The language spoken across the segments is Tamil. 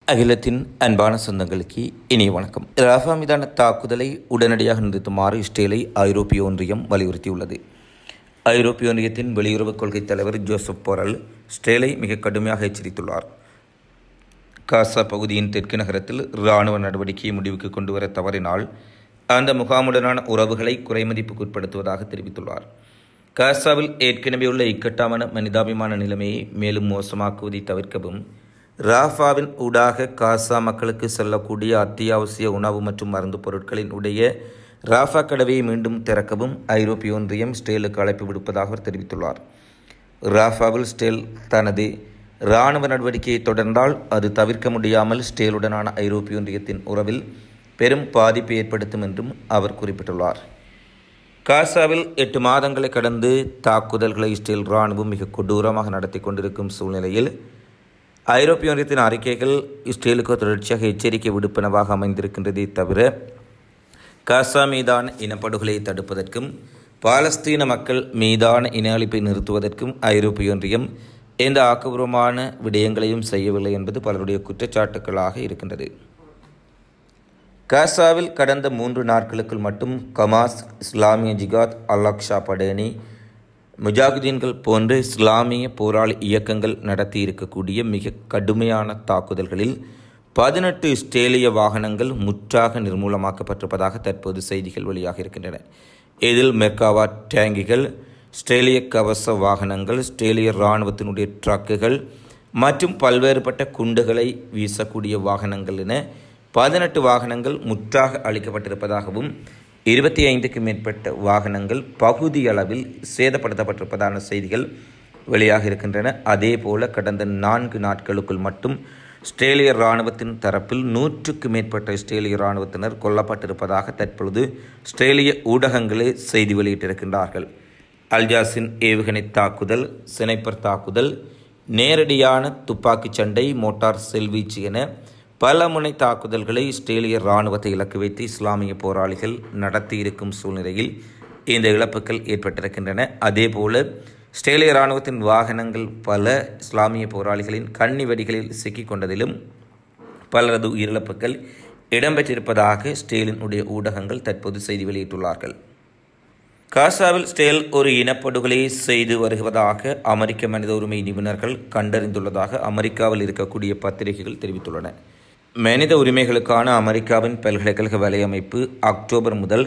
அகிலத்தின் அன்பான சொந்தங்களுக்கு இனிய வணக்கம். ரஃபா மீதான தாக்குதலை உடனடியாக நிறுத்துமாறு இஸ்ரேலை ஐரோப்பிய ஒன்றியம் வலியுறுத்தியுள்ளது. ஐரோப்பிய ஒன்றியத்தின் வெளியுறவுக் கொள்கை தலைவர் ஜோசப் போரல் இஸ்ரேலை மிக கடுமையாக எச்சரித்துள்ளார். காசா பகுதியின் தெற்கு நகரத்தில் இராணுவ நடவடிக்கையை முடிவுக்கு கொண்டுவர தவறினால் அந்த முகாமுடனான உறவுகளை குறைமதிப்புக்குட்படுத்துவதாக தெரிவித்துள்ளார். காசாவில் ஏற்கனவே உள்ள இக்கட்டான மனிதாபிமான நிலைமையை மேலும் மோசமாக்குவதை தவிர்க்கவும், ராஃபாவின் ஊடாக காசா மக்களுக்கு செல்லக்கூடிய அத்தியாவசிய உணவு மற்றும் மருந்து பொருட்களின் உடைய ராஃபா கடவையை மீண்டும் திறக்கவும் ஐரோப்பிய ஒன்றியம் இஸ்ரேலுக்கு அழைப்பு விடுப்பதாக அவர் தெரிவித்துள்ளார். ராஃபாவில் இஸ்ரேல் தனது இராணுவ நடவடிக்கையை தொடர்ந்தால் அது தவிர்க்க முடியாமல் இஸ்ரேலுடனான ஐரோப்பிய ஒன்றியத்தின் உறவில் பெரும் பாதிப்பை ஏற்படுத்தும் என்றும் அவர் குறிப்பிட்டுள்ளார். காசாவில் 8 மாதங்களை கடந்து தாக்குதல்களை இஸ்ரேல் இராணுவம் மிக கொடூரமாக நடத்தி கொண்டிருக்கும் சூழ்நிலையில் ஐரோப்பிய ஒன்றியத்தின் அறிக்கைகள் இஸ்ரேலுக்கு தொடர்ச்சியாக எச்சரிக்கை விடுப்பனவாக அமைந்திருக்கின்றதை தவிர, காசா மீதான இனப்படுகொலையை தடுப்பதற்கும் பாலஸ்தீன மக்கள் மீதான இன அழிப்பை நிறுத்துவதற்கும் ஐரோப்பிய ஒன்றியம் எந்த ஆக்கப்பூர்வமான விடயங்களையும் செய்யவில்லை என்பது பலருடைய குற்றச்சாட்டுக்களாக இருக்கின்றது. காசாவில் கடந்த 3 நாட்களுக்குள் மட்டும் ஹமாஸ், இஸ்லாமிய ஜிகாத் அல்-அக்ஸா படையணி, முஜாஹிதீன்கள் போன்ற இஸ்லாமிய போராளி இயக்கங்கள் நடத்தி இருக்கக்கூடிய மிக கடுமையான தாக்குதல்களில் 18 இஸ்ரேலிய வாகனங்கள் முற்றாக நிர்மூலமாக்கப்பட்டிருப்பதாக தற்போது செய்திகள் வெளியாக இருக்கின்றன. இதில் மெர்காவா டேங்கிகள், இஸ்ரேலிய கவச வாகனங்கள், இஸ்ரேலிய இராணுவத்தினுடைய ட்ரக்குகள் மற்றும் பல்வேறுபட்ட குண்டுகளை வீசக்கூடிய வாகனங்கள் என 18 வாகனங்கள் முற்றாக அளிக்கப்பட்டிருப்பதாகவும் 25க்கும் மேற்பட்ட வாகனங்கள் பகுதியளவில் சேதப்படுத்தப்பட்டிருப்பதான செய்திகள் வெளியாக இருக்கின்றன. அதேபோல கடந்த 4 நாட்களுக்குள் மட்டும் இஸ்ரேலிய இராணுவத்தின் தரப்பில் 100க்கும் மேற்பட்ட இஸ்ரேலிய இராணுவத்தினர் கொல்லப்பட்டிருப்பதாக தற்பொழுது இஸ்ரேலிய ஊடகங்களே செய்தி வெளியிட்டிருக்கின்றார்கள். அல்ஜாஸின் ஏவுகணை தாக்குதல், ஸ்னைப்பர் தாக்குதல், நேரடியான துப்பாக்கிச் சண்டை, மோட்டார் செல்வீச்சு என பல முனை தாக்குதல்களை இஸ்ரேலிய இராணுவத்தை இலக்கு வைத்து இஸ்லாமிய போராளிகள் நடத்தியிருக்கும் சூழ்நிலையில் இந்த இழப்புகள் ஏற்பட்டிருக்கின்றன. அதேபோல இஸ்ரேலிய இராணுவத்தின் வாகனங்கள் பல இஸ்லாமிய போராளிகளின் கண்ணி வெடிகளில் சிக்கிக் கொண்டதிலும் பலரது உயிரிழப்புகள் இடம்பெற்றிருப்பதாக இஸ்ரேலினுடைய ஊடகங்கள் தற்போது செய்தி வெளியிட்டுள்ளார்கள். காசாவில் இஸ்ரேல் ஒரு இனப்படுகொலையை செய்து வருவதாக அமெரிக்க மனித உரிமை நிபுணர்கள் கண்டறிந்துள்ளதாக அமெரிக்காவில் இருக்கக்கூடிய பத்திரிகைகள் தெரிவித்துள்ளன. மனித உரிமைகளுக்கான அமெரிக்காவின் பல்கலைக்கழக வலையமைப்பு அக்டோபர் முதல்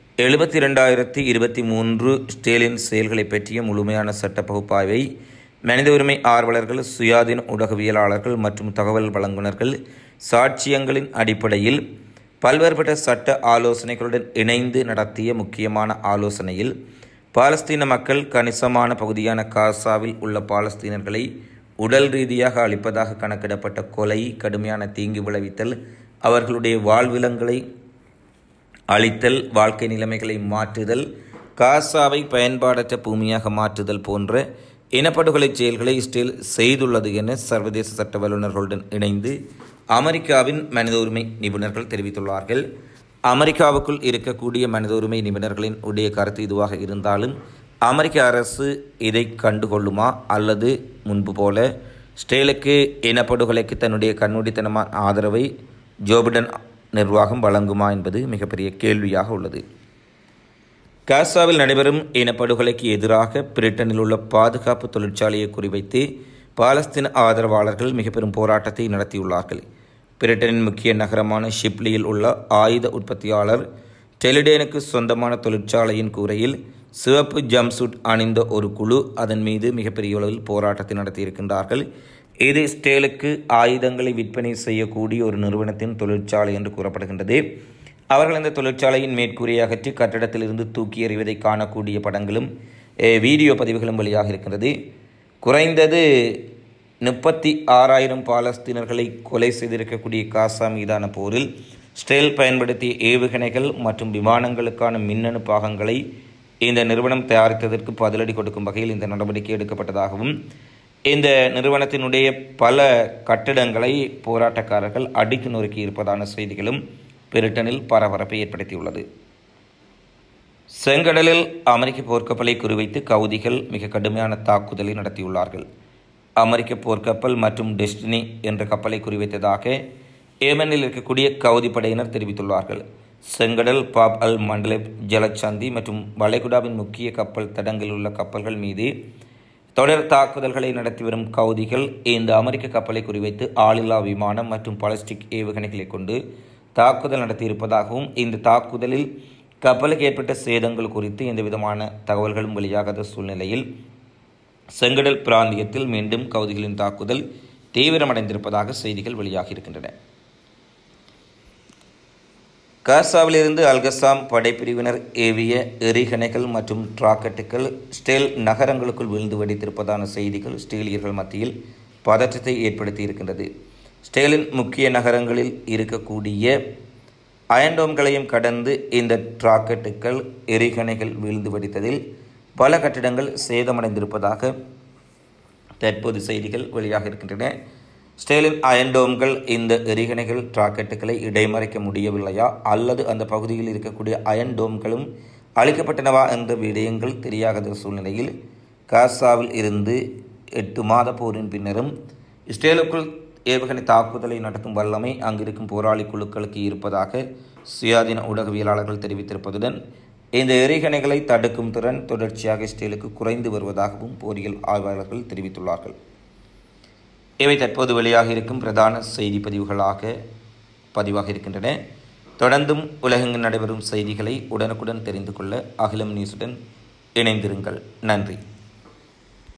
72,023 இஸ்ரேலின் செயல்களை பற்றிய முழுமையான சட்ட பகுப்பாய்வை மனித உரிமை ஆர்வலர்கள், சுயாதீன ஊடகவியலாளர்கள் மற்றும் தகவல் வழங்குநர்கள் சாட்சியங்களின் அடிப்படையில் பல்வேறுபட்ட சட்ட ஆலோசனைகளுடன் இணைந்து நடத்திய முக்கியமான ஆலோசனையில், பாலஸ்தீன மக்கள் கணிசமான பகுதியான காசாவில் உள்ள பாலஸ்தீனர்களை உடல் ரீதியாக அழிப்பதாக கணக்கிடப்பட்ட கொலை, கடுமையான தீங்கு விளைவித்தல், அவர்களுடைய வாழ்விடங்களை அழித்தல், வாழ்க்கை நிலைமைகளை மாற்றுதல், காசாவை பயன்பாடற்ற பூமியாக மாற்றுதல் போன்ற இனப்படுகொலை செயல்களை இஸ்ரேல் செய்துள்ளது என சர்வதேச சட்ட வல்லுநர்களுடன் இணைந்து அமெரிக்காவின் மனித உரிமை நிபுணர்கள் தெரிவித்துள்ளார்கள். அமெரிக்காவுக்குள் இருக்கக்கூடிய மனித உரிமை நிபுணர்களின் உடைய கருத்து இதுவாக இருந்தாலும், அமெரிக்க அரசு இதை கண்டுகொள்ளுமா அல்லது முன்பு போல இஸ்ரேலுக்கு இனப்படுகொலைக்கு தன்னுடைய கண்மூடித்தனமான ஆதரவை ஜோ பிடன் நிர்வாகம் வழங்குமா என்பது மிகப்பெரிய கேள்வியாக உள்ளது. காசாவில் நடைபெறும் இனப்படுகொலைக்கு எதிராக பிரிட்டனில் உள்ள பாதுகாப்பு தொழிற்சாலையை குறிவைத்து பாலஸ்தீன ஆதரவாளர்கள் மிக பெரும் போராட்டத்தை நடத்தியுள்ளார்கள். பிரிட்டனின் முக்கிய நகரமான ஷிப்லியில் உள்ள ஆயுத உற்பத்தியாளர் டெலிடேனுக்கு சொந்தமான தொழிற்சாலையின் கூரையில் சிவப்பு ஜம்சூட் அணிந்த ஒரு குழு அதன் மீது மிகப்பெரிய அளவில் போராட்டத்தை நடத்தியிருக்கின்றார்கள். இது இஸ்ரேலுக்கு ஆயுதங்களை விற்பனை செய்யக்கூடிய ஒரு நிறுவனத்தின் தொழிற்சாலை என்று கூறப்படுகின்றது. அவர்கள் இந்த தொழிற்சாலையின் மேற்கூரையை அகற்றி கட்டடத்திலிருந்து தூக்கி எறிவதை காணக்கூடிய படங்களும் வீடியோ பதிவுகளும் வெளியாக இருக்கின்றது. குறைந்தது 36,000 பாலஸ்தீனர்களை கொலை செய்திருக்கக்கூடிய காசா மீதான போரில் இஸ்ரேல் பயன்படுத்திய ஏவுகணைகள் மற்றும் விமானங்களுக்கான மின்னணு பாகங்களை இந்த நிறுவனம் தயாரித்ததற்கு பதிலடி கொடுக்கும் வகையில் இந்த நடவடிக்கை எடுக்கப்பட்டதாகவும், இந்த நிறுவனத்தினுடைய பல கட்டிடங்களை போராட்டக்காரர்கள் அடித்து நொறுக்கி இருப்பதான செய்திகளும் பிரிட்டனில் பரபரப்பை ஏற்படுத்தியுள்ளது. செங்கடலில் அமெரிக்க போர்க்கப்பலை குறிவைத்து கவுதிகள் மிக கடுமையான தாக்குதலை நடத்தியுள்ளார்கள். அமெரிக்க போர்க்கப்பல் மற்றும் டெஸ்டினி என்ற கப்பலை குறிவைத்ததாக ஏமனில் இருக்கக்கூடிய கவுதி படையினர் தெரிவித்துள்ளார்கள். செங்கடல், பாப் அல் மண்டலப் ஜலச்சந்தி மற்றும் வளைகுடாவின் முக்கிய கப்பல் தடங்களில் உள்ள கப்பல்கள் மீது தொடர் தாக்குதல்களை நடத்தி வரும் கவுதிகள் இந்த அமெரிக்க கப்பலை குறிவைத்து ஆளில்லா விமானம் மற்றும் பாலிஸ்டிக் ஏவுகணைகளை கொண்டு தாக்குதல் நடத்தியிருப்பதாகவும், இந்த தாக்குதலில் கப்பலுக்கு ஏற்பட்ட சேதங்கள் குறித்து எந்தவிதமான தகவல்களும் வெளியாகாத சூழ்நிலையில் செங்கடல் பிராந்தியத்தில் மீண்டும் கவுதிகளின் தாக்குதல் தீவிரமடைந்திருப்பதாக செய்திகள் வெளியாகியிருக்கின்றன. காசாவிலிருந்து அல்கசாம் படைப்பிரிவினர் ஏவிய எறிகணைகள் மற்றும் ராக்கெட்டுகள் ஸ்டேல் நகரங்களுக்குள் விழுந்து வெடித்திருப்பதான செய்திகள் ஸ்டேலியர்கள் மத்தியில் பதற்றத்தை ஏற்படுத்தி இருக்கின்றது. ஸ்டேலின் முக்கிய நகரங்களில் இருக்கக்கூடிய அயன்டோம்களையும் கடந்து இந்த ராக்கெட்டுகள் எறிகணைகள் வீழ்ந்து வெடித்ததில் பல கட்டிடங்கள் சேதமடைந்திருப்பதாக தற்போது செய்திகள் வெளியாக இருக்கின்றன. ஸ்டேலின் அயன்டோம்கள் இந்த எறிகணைகள் ராக்கெட்டுகளை இடைமறைக்க முடியவில்லையா அல்லது அந்த பகுதியில் இருக்கக்கூடிய அயன்டோம்களும் அழிக்கப்பட்டனவா என்ற விடயங்கள் தெரியாத சூழ்நிலையில் காசாவில் இருந்து 8 மாத போரின் பின்னரும் இஸ்ரேலுக்குள் ஏவுகணை தாக்குதலை நடத்தும் வல்லமை அங்கிருக்கும் போராளி குழுக்களுக்கு இருப்பதாக சுயாதீன ஊடகவியலாளர்கள் தெரிவித்திருப்பதுடன் இந்த எறிகணைகளை தடுக்கும் திறன் தொடர்ச்சியாக இஸ்ரேலுக்கு குறைந்து வருவதாகவும் போரியல் ஆய்வாளர்கள் தெரிவித்துள்ளார்கள். இவை தற்போது வெளியாக இருக்கும் பிரதான செய்தி பதிவாக இருக்கின்றன. தொடர்ந்தும் உலகெங்கு நடைபெறும் செய்திகளை உடனுக்குடன் தெரிந்து கொள்ள அகிலம் நியூஸுடன் இணைந்திருங்கள். நன்றி.